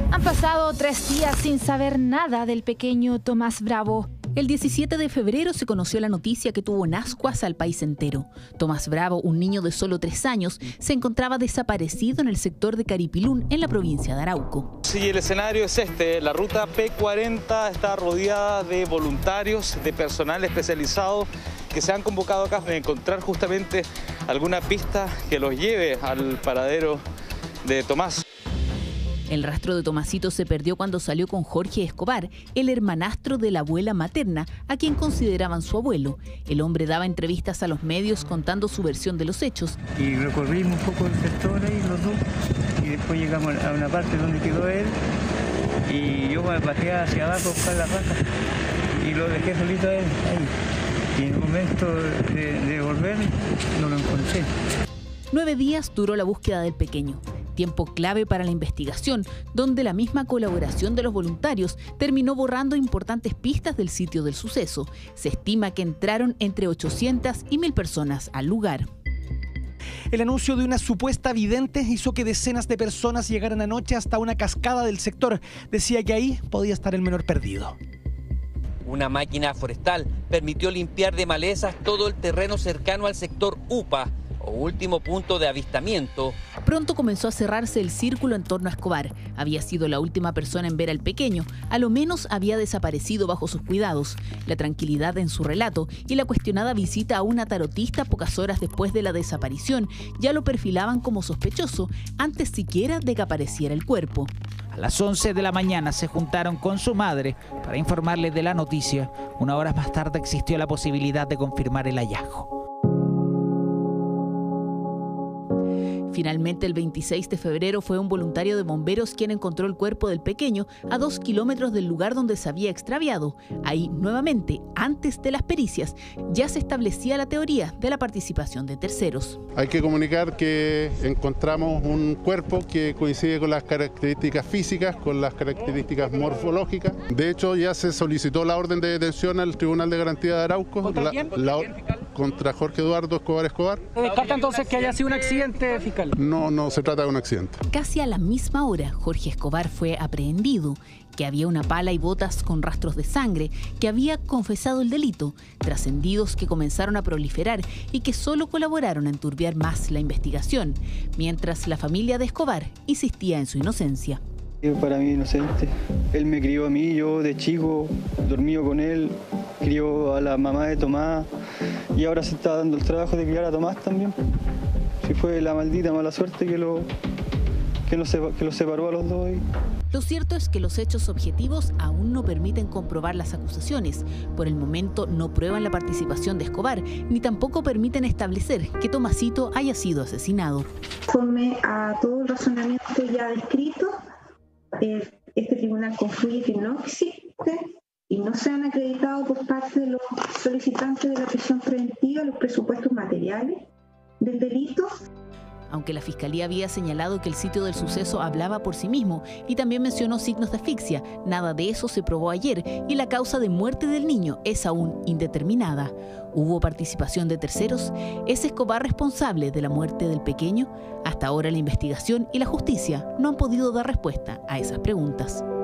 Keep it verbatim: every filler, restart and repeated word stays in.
Han pasado tres días sin saber nada del pequeño Tomás Bravo. El diecisiete de febrero se conoció la noticia que tuvo en ascuas al país entero. Tomás Bravo, un niño de solo tres años, se encontraba desaparecido en el sector de Caripilún, en la provincia de Arauco. Sí, el escenario es este. La ruta P cuarenta está rodeada de voluntarios, de personal especializado que se han convocado acá para encontrar justamente alguna pista que los lleve al paradero de Tomás. El rastro de Tomasito se perdió cuando salió con Jorge Escobar, el hermanastro de la abuela materna, a quien consideraban su abuelo. El hombre daba entrevistas a los medios contando su versión de los hechos. Y recorrimos un poco el sector ahí, los dos, y después llegamos a una parte donde quedó él, y yo me bajé hacia abajo a buscar la vaca, y lo dejé solito a él ahí. Y en el momento de, de volver, no lo encontré. Nueve días duró la búsqueda del pequeño. Tiempo clave para la investigación, donde la misma colaboración de los voluntarios terminó borrando importantes pistas del sitio del suceso. Se estima que entraron entre ochocientas y mil personas al lugar. El anuncio de una supuesta vidente hizo que decenas de personas llegaran anoche hasta una cascada del sector. Decía que ahí podía estar el menor perdido. Una máquina forestal permitió limpiar de malezas todo el terreno cercano al sector UPA, o último punto de avistamiento. Pronto comenzó a cerrarse el círculo en torno a Escobar. Había sido la última persona en ver al pequeño. A lo menos había desaparecido bajo sus cuidados. La tranquilidad en su relato y la cuestionada visita a una tarotista pocas horas después de la desaparición ya lo perfilaban como sospechoso, antes siquiera de que apareciera el cuerpo. A las once de la mañana se juntaron con su madre para informarle de la noticia. Una hora más tarde existió la posibilidad de confirmar el hallazgo. Finalmente, el veintiséis de febrero fue un voluntario de bomberos quien encontró el cuerpo del pequeño a dos kilómetros del lugar donde se había extraviado. Ahí, nuevamente, antes de las pericias, ya se establecía la teoría de la participación de terceros. Hay que comunicar que encontramos un cuerpo que coincide con las características físicas, con las características morfológicas. De hecho, ya se solicitó la orden de detención al Tribunal de Garantía de Arauco. ¿Contra quién? La, la, contra Jorge Eduardo Escobar Escobar. ¿Se descarta entonces que haya sido un accidente, fiscal? No, no se trata de un accidente. Casi a la misma hora, Jorge Escobar fue aprehendido, que había una pala y botas con rastros de sangre, que había confesado el delito, trascendidos que comenzaron a proliferar y que solo colaboraron a enturbiar más la investigación, mientras la familia de Escobar insistía en su inocencia. Para mí inocente. Él me crió a mí, yo de chico, dormí con él, crió a la mamá de Tomás y ahora se está dando el trabajo de criar a Tomás también. Si fue la maldita mala suerte que lo que los, que los separó a los dos. Lo cierto es que los hechos objetivos aún no permiten comprobar las acusaciones. Por el momento no prueban la participación de Escobar, ni tampoco permiten establecer que Tomasito haya sido asesinado. Conforme a todo el razonamiento ya descrito, eh, este tribunal concluye que no existe y no se han acreditado por parte de los solicitantes de la prisión preventiva los presupuestos materiales del delito. Aunque la Fiscalía había señalado que el sitio del suceso hablaba por sí mismo y también mencionó signos de asfixia, nada de eso se probó ayer y la causa de muerte del niño es aún indeterminada. ¿Hubo participación de terceros? ¿Es Escobar responsable de la muerte del pequeño? Hasta ahora la investigación y la justicia no han podido dar respuesta a esas preguntas.